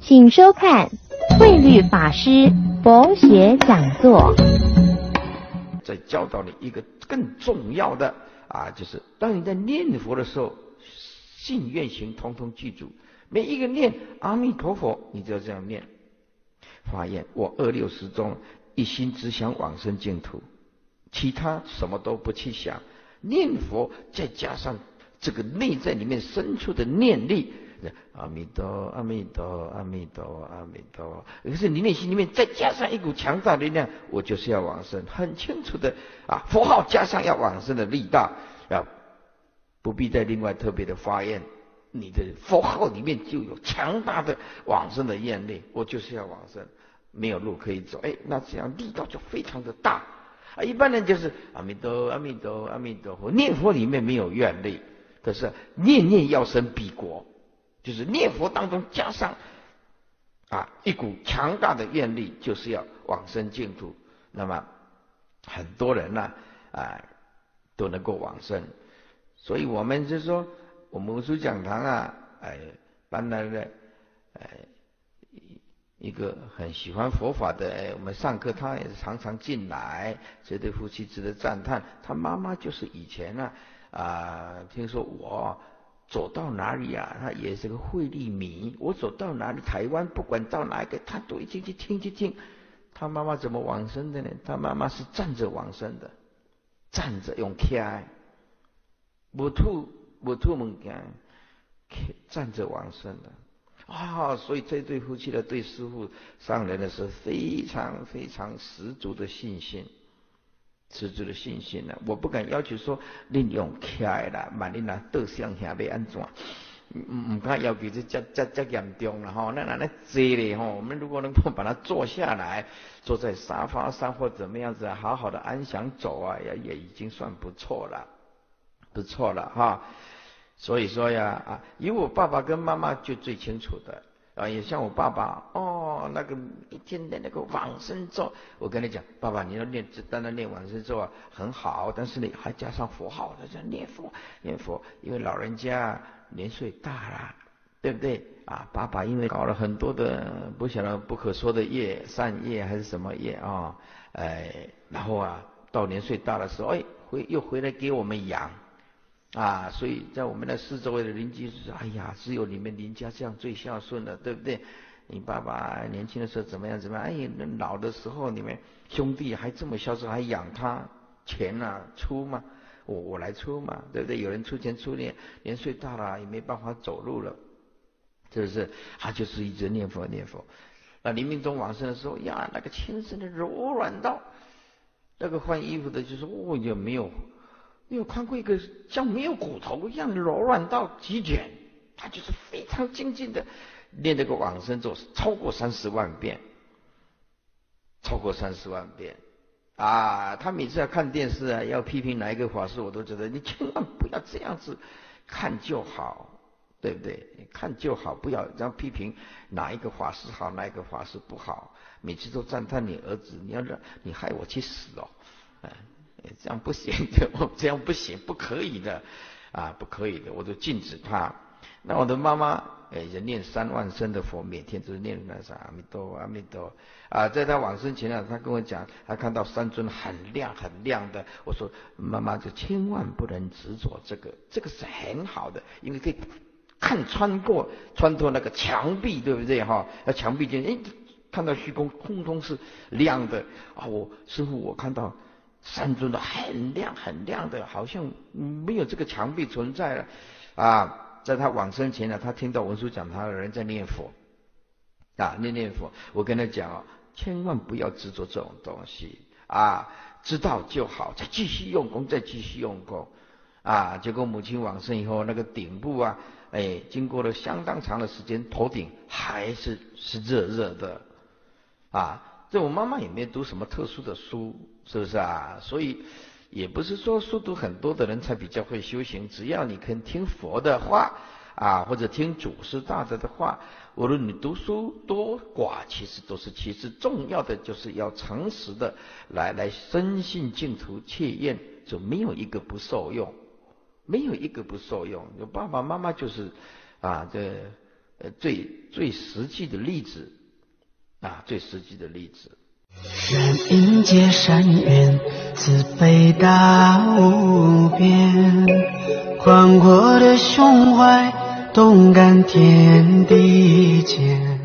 请收看慧律法师佛学讲座。 再教导你一个更重要的就是当你在念佛的时候，信愿行通通记住，每一个念阿弥陀佛，你就要这样念。发愿我260中一心只想往生净土，其他什么都不去想。念佛再加上这个内在里面深处的念力，阿弥陀阿弥陀阿弥陀阿弥陀。可是你内心里面再加上一股强大的力量，我就是要往生，很清楚的佛号加上要往生的力道，不必再另外特别的发愿。你的佛号里面就有强大的往生的愿力，我就是要往生，没有路可以走，那这样力道就非常的大。一般人就是阿弥陀阿弥陀阿弥陀佛，念佛里面没有愿力，可是念念要生彼国，就是念佛当中加上一股强大的愿力，就是要往生净土。那么很多人都能够往生，所以我们就说，我们文殊讲堂搬来了一个很喜欢佛法的，我们上课他也是常常进来，这对夫妻值得赞叹。他妈妈就是以前听说我走到哪里他也是个慧律迷，我走到哪里，台湾不管到哪一个，他都一定去听。他妈妈怎么往生的呢？他妈妈是站着往生的，站着用徛，不吐物件，站着往生的。所以这对夫妻的对师父上人的是非常非常十足的信心，我不敢要求说你用起来啦，万一倒向下要安怎？唔敢要求这严重了哈。那坐咧我们如果能够把它坐下来，坐在沙发上或怎么样子，好好的安详走也已经算不错了哈。所以说以我爸爸跟妈妈就最清楚的也像我爸爸那个一天的那个往生咒，我跟你讲，爸爸你要念，单单念往生咒很好，但是你还加上佛号，叫念佛，因为老人家年岁大了，对不对爸爸因为搞了很多的不晓得不可说的业，善业还是什么业然后到年岁大的时候又回来给我们养所以在我们的四周围的邻居说，只有你们林家这样最孝顺了，对不对？你爸爸年轻的时候怎么样老的时候你们兄弟还这么孝顺，还养他，钱出嘛，我来出嘛，对不对？有人出钱出力，年岁大了也没办法走路了，是不是？他就是一直念佛。临命终往生的时候那个全身的柔软到那个换衣服的就说也没有看过一个像没有骨头一样柔软到极点，他就是非常精进的念这个往生咒，超过30万遍他每次要看电视要批评哪一个法师，我都觉得你千万不要这样子看就好，对不对？看就好，不要这样批评哪一个法师好，哪一个法师不好，每次都赞叹你儿子，你害我去死这样不行的，这样不行，不可以的不可以的，我都禁止他。那我的妈妈也念3万声的佛，每天都是念那啥阿弥陀阿弥陀在他往生前他跟我讲，他看到三尊很亮的，我说妈妈就千万不能执着这个是很好的，因为可以看穿透那个墙壁，对不对那墙壁间看到虚空，空中是亮的师父我看到三尊的很亮的，好像没有这个墙壁存在了在他往生前他听到文殊讲堂的人在念佛念佛，我跟他讲千万不要执着这种东西知道就好，再继续用功结果母亲往生以后，那个顶部经过了相当长的时间，头顶还是热的这我妈妈也没读什么特殊的书，是不是所以也不是说书读很多的人才比较会修行，只要你肯听佛的话或者听祖师大德的话，无论你读书多寡，其实都是其次，重要的就是要诚实的来深信净土切愿，就没有一个不受用，有爸爸妈妈就是最实际的例子啊，最实际的例子。 愿应接善缘，慈悲大无边，宽阔的胸怀，动感天地间。